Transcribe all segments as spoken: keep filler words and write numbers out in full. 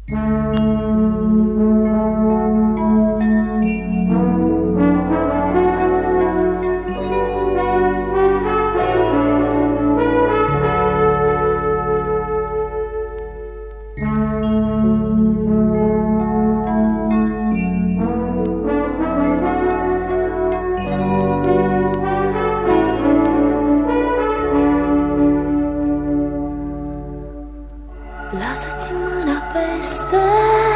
Lasă-ți mâna peste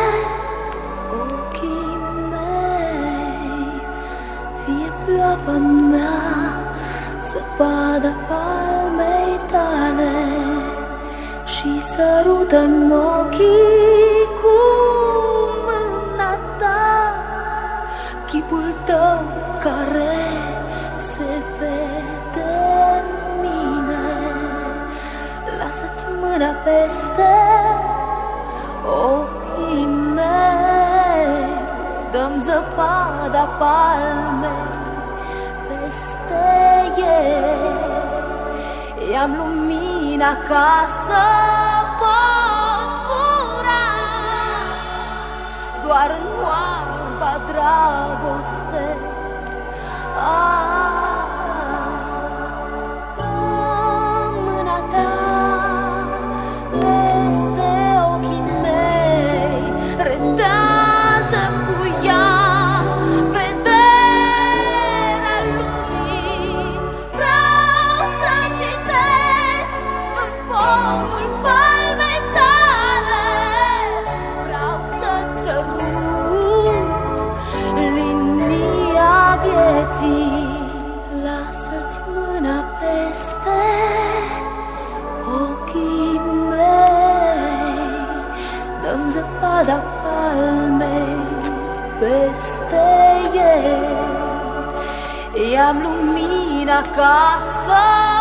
ochii mei, fie ploapa mea, zăpada palmei tale, și sărută-mi ochii cu mâna ta, chipul tău care se vede în mine. Lasă-ți mâna peste ochii mei, dă-mi zăpada palmei peste ei, i-am lumina ca să pot zbura doar în oalba dragoste. Lasă-ți mâna peste ochii mei, dă-mi zăpada palmei peste ei, i-am lumina ca să